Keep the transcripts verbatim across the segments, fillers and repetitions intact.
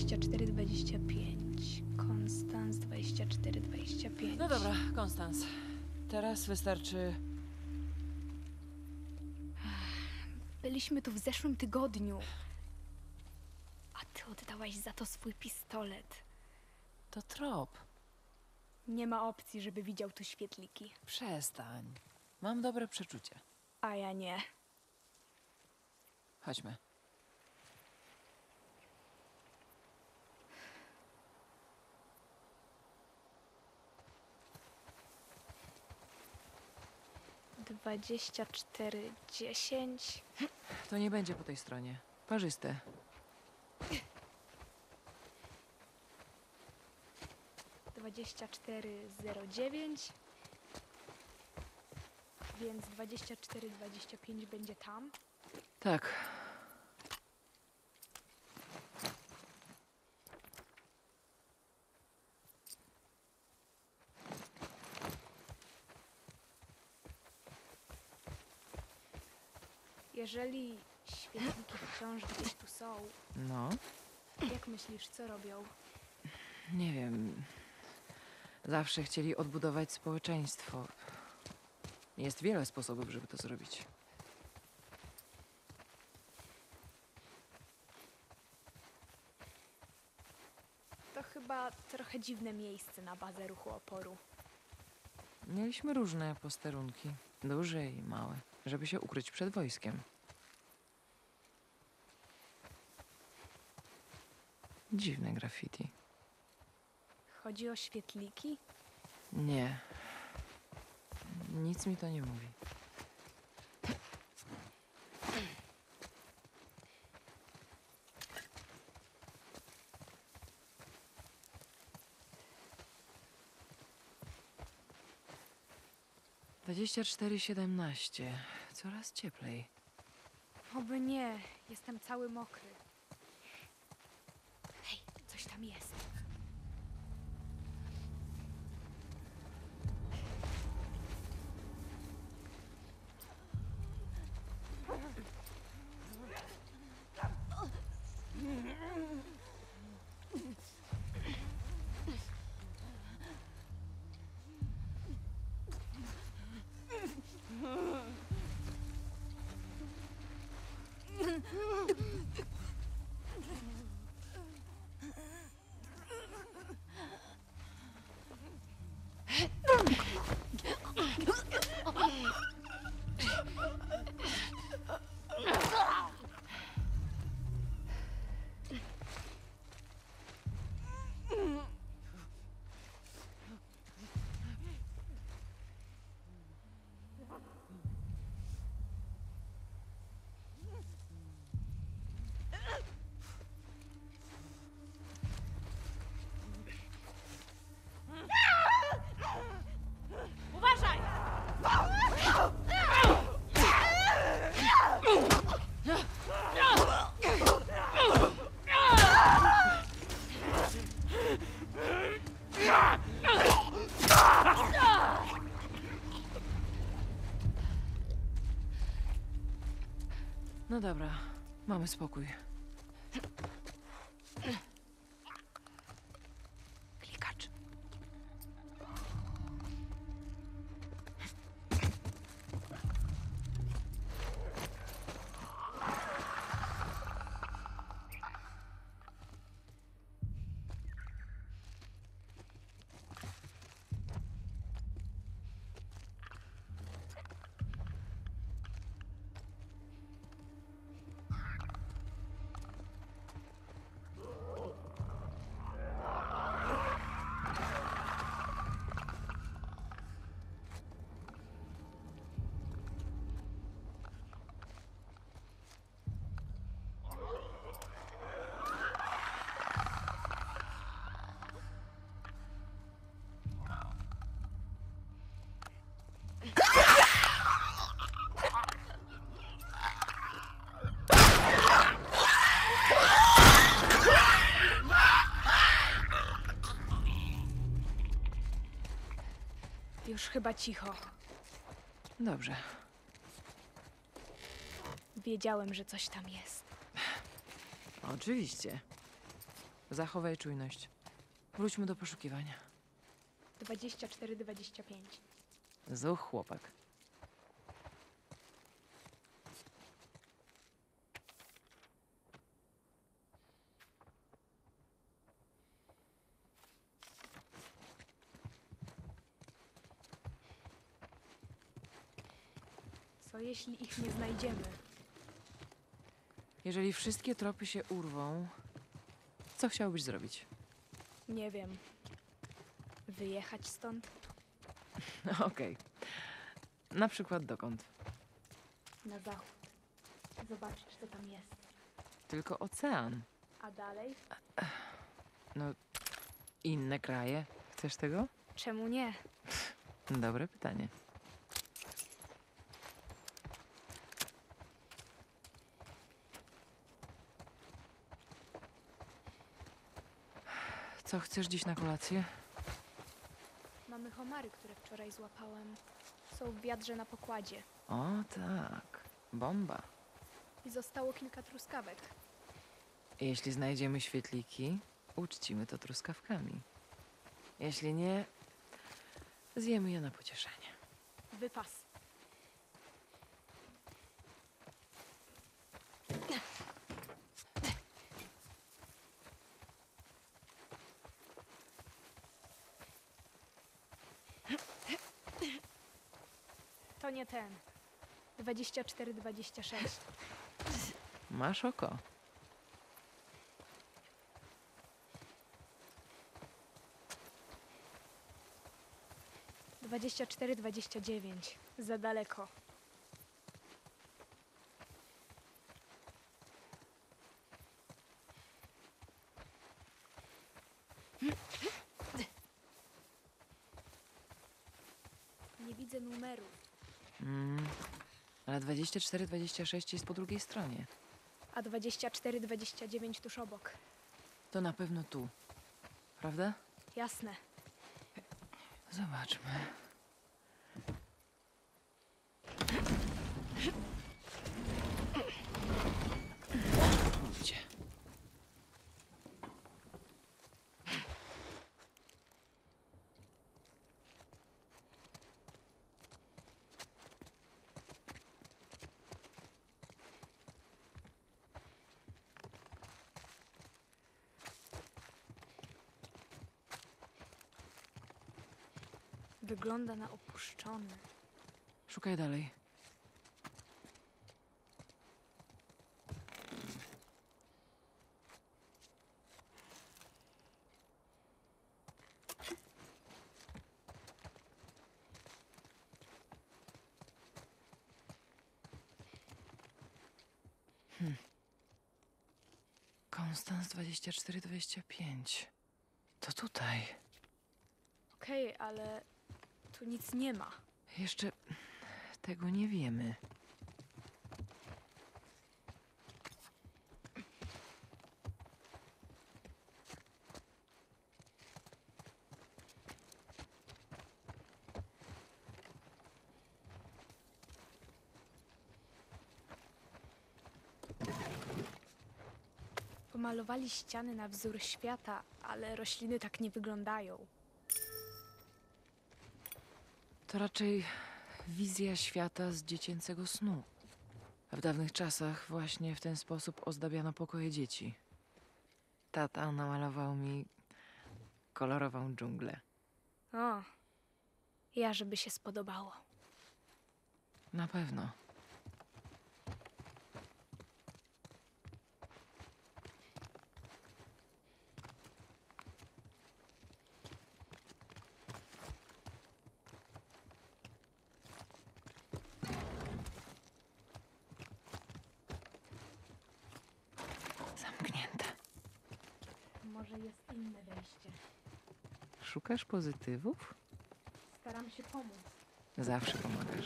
dwadzieścia cztery dwadzieścia pięć. Konstans dwadzieścia cztery dwadzieścia pięć. No dobra, Konstans. Teraz wystarczy... Byliśmy tu w zeszłym tygodniu. A ty oddałaś za to swój pistolet. To trop. Nie ma opcji, żeby widział tu świetliki. Przestań. Mam dobre przeczucie. A ja nie. Chodźmy. dwadzieścia cztery dziesięć. To nie będzie po tej stronie. Parzyste. dwadzieścia cztery zero dziewięć. Więc dwadzieścia cztery dwadzieścia pięć będzie tam. Tak. Jeżeli świetliki wciąż gdzieś tu są, No, jak myślisz, co robią? nie wiem. Zawsze chcieli odbudować społeczeństwo. Jest wiele sposobów, żeby to zrobić. To chyba trochę dziwne miejsce na bazę ruchu oporu. Mieliśmy różne posterunki. Duże i małe. Żeby się ukryć przed wojskiem. Dziwne graffiti. Chodzi o świetliki? Nie. Nic mi to nie mówi. Dwadzieścia cztery siedemnaście. Coraz cieplej. Oby nie, jestem cały mokry. Hej, coś tam jest. Uważaj! No dobra, mamy spokój. Klikacz. Już chyba cicho. Dobrze. Wiedziałem, że coś tam jest. Oczywiście. Zachowaj czujność. Wróćmy do poszukiwania. dwadzieścia cztery dwadzieścia pięć. Zuch, chłopak. Co jeśli ich nie znajdziemy? Jeżeli wszystkie tropy się urwą, co chciałbyś zrobić? Nie wiem. Wyjechać stąd? Okej. Na przykład dokąd? Na zachód. Zobaczyć, co tam jest. Tylko ocean. A dalej? No, inne kraje. Chcesz tego? Czemu nie? Dobre pytanie. Co chcesz dziś na kolację? Mamy homary, które wczoraj złapałem. Są w wiadrze na pokładzie. O tak, bomba. I zostało kilka truskawek. Jeśli znajdziemy świetliki, uczcimy to truskawkami. Jeśli nie, zjemy je na pocieszenie. Wypas. To nie ten. dwadzieścia cztery dwadzieścia sześć. Masz oko. dwadzieścia cztery dwadzieścia dziewięć. Za daleko. Nie widzę numeru. Mm, ale dwadzieścia cztery dwadzieścia sześć jest po drugiej stronie. A dwadzieścia cztery dwadzieścia dziewięć tuż obok. To na pewno tu. Prawda? Jasne. Zobaczmy. Ludzie. Wygląda na opuszczony. Szukaj dalej. Hmm. Konstans dwadzieścia cztery dwadzieścia pięć. To tutaj. Okej, ale tu nic nie ma. Jeszcze tego nie wiemy. Pomalowali ściany na wzór świata, ale rośliny tak nie wyglądają. To raczej wizja świata z dziecięcego snu. W dawnych czasach właśnie w ten sposób ozdabiano pokoje dzieci. Tata namalował mi kolorową dżunglę. O, ja żeby się spodobało. Na pewno. Zamknięte. Może jest inne wejście. Szukasz pozytywów? Staram się pomóc. Zawsze pomagasz.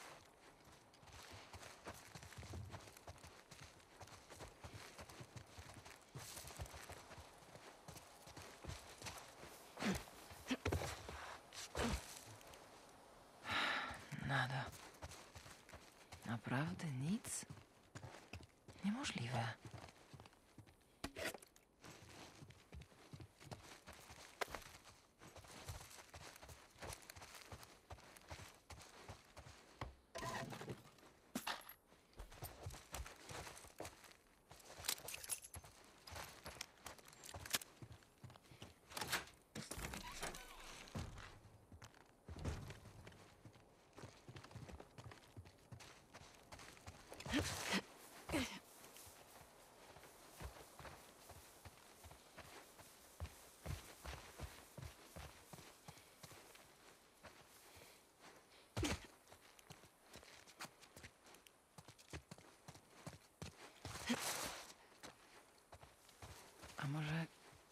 Nada. Naprawdę nic? Niemożliwe. A może...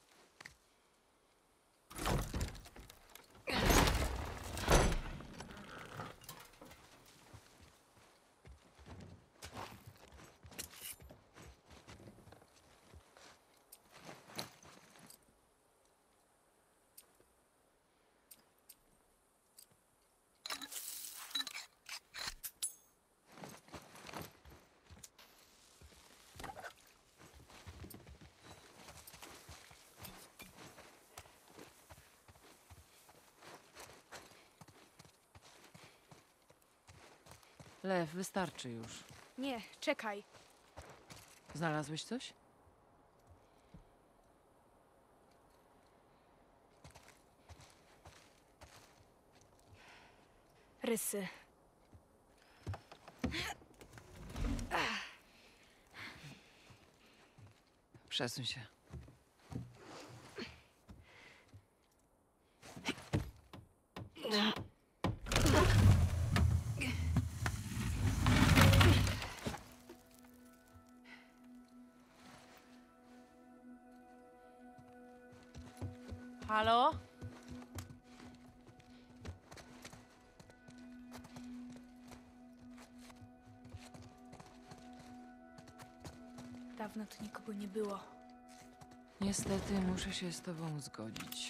Lew, wystarczy już. Nie, czekaj. Znalazłeś coś? Rysy. Przesuń się. Halo? Dawno tu nikogo nie było. Niestety muszę się z tobą zgodzić.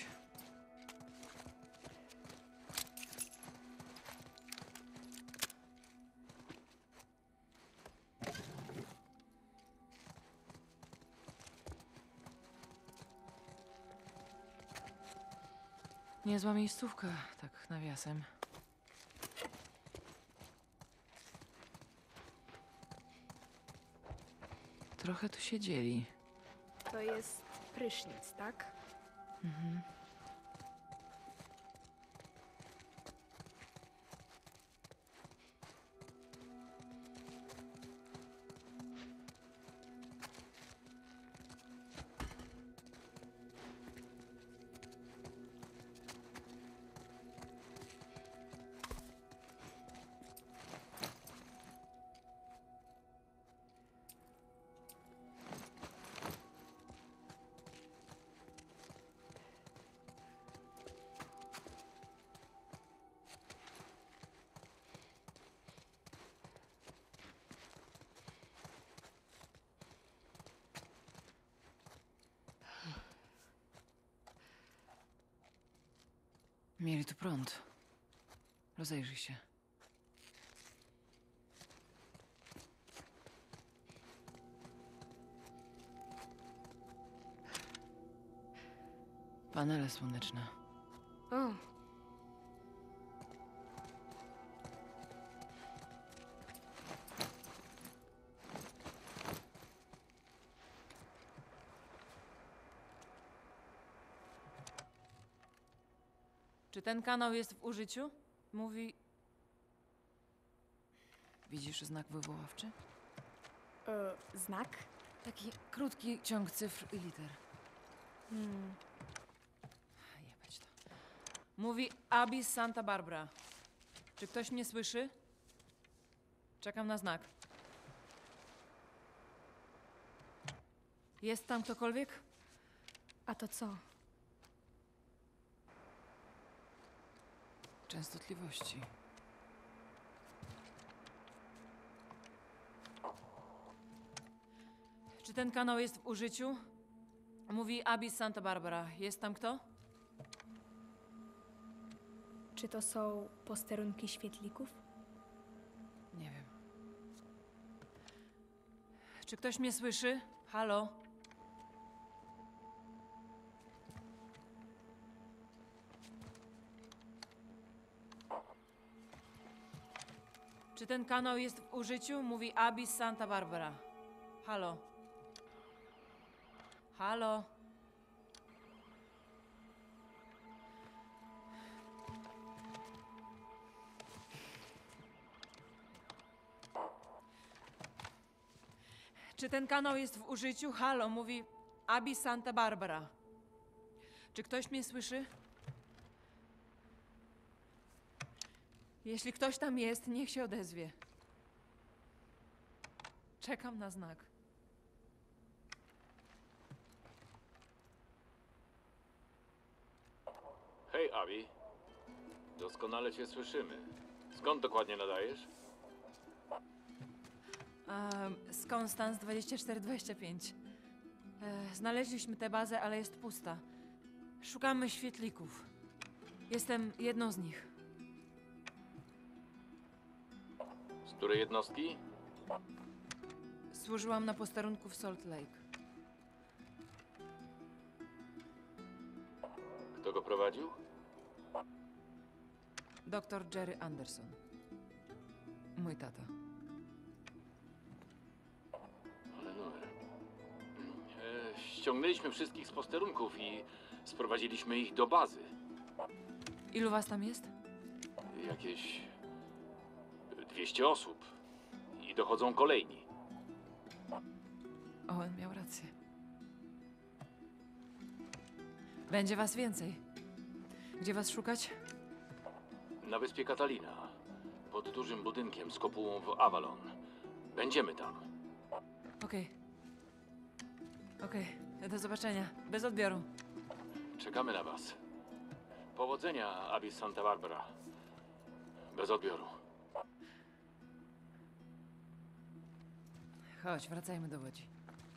Niezła miejscówka, tak nawiasem. Trochę tu siedzieli. To jest prysznic, tak? Mhm. Mieli tu prąd. Rozejrzyj się. Panele słoneczne. O, Czy ten kanał jest w użyciu? Mówi... Widzisz znak wywoławczy? e, znak? Taki krótki ciąg cyfr i liter. Hmm. Jebać to. Mówi Abyss Santa Barbara. Czy ktoś mnie słyszy? Czekam na znak. Jest tam ktokolwiek? A to co? Częstotliwości. Czy ten kanał jest w użyciu? Mówi Abyss Santa Barbara. Jest tam kto? Czy to są posterunki świetlików? Nie wiem. Czy ktoś mnie słyszy? Halo? Czy ten kanał jest w użyciu? Mówi Abyss Santa Barbara. Halo? Halo? Czy ten kanał jest w użyciu? Halo, mówi Abby Santa Barbara. Czy ktoś mnie słyszy? Jeśli ktoś tam jest, niech się odezwie. Czekam na znak. Hej, Abby. Doskonale cię słyszymy. Skąd dokładnie nadajesz? Um, z Constance dwadzieścia cztery dwadzieścia pięć. E, znaleźliśmy tę bazę, ale jest pusta. Szukamy świetlików. Jestem jedną z nich. Z której jednostki? Służyłam na posterunku w Salt Lake. Kto go prowadził? Doktor Jerry Anderson. Mój tata. Ale no. E, ściągnęliśmy wszystkich z posterunków i sprowadziliśmy ich do bazy. Ilu was tam jest? Jakieś dwieście osób. I dochodzą kolejni. Owen miał rację. Będzie was więcej. Gdzie was szukać? Na wyspie Catalina. Pod dużym budynkiem z kopułą w Avalon. Będziemy tam. Okej. Okej, do zobaczenia. Bez odbioru. Czekamy na was. Powodzenia, Abby Santa Barbara. Bez odbioru. Chodź, wracajmy do Łodzi.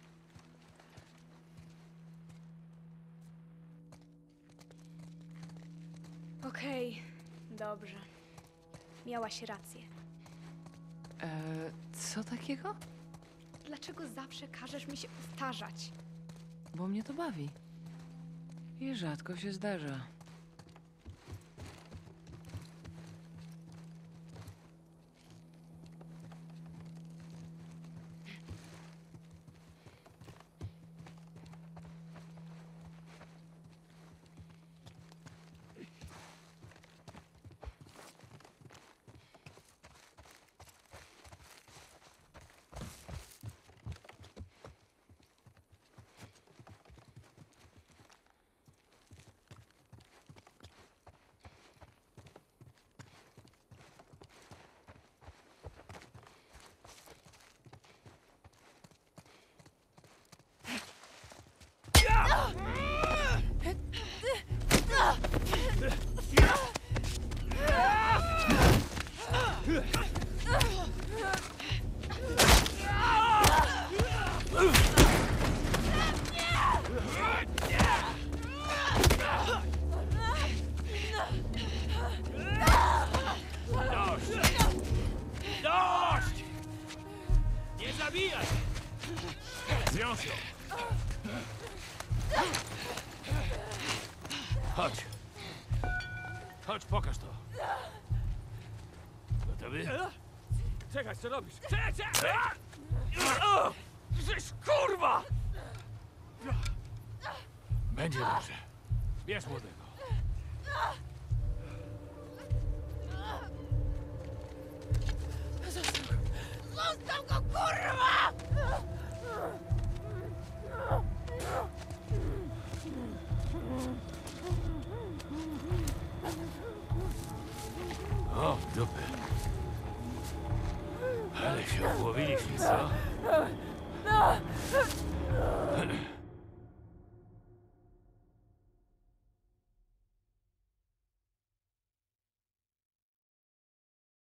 Okej, dobrze. Miałaś rację. Eee, co takiego? Dlaczego zawsze każesz mi się powtarzać? Bo mnie to bawi. I rzadko się zdarza. Dość! Nie zabijaj! Zwiąż ją! Chodź. Chodź, pokaż to. Gotowy? Czekaj, co robisz? Czekaj, czekaj! Żeś kurwa! Będzie dobrze. Bierz młodego. Zostaw go, kurwa! O, dupy. Ale się obłowiliśmy, co?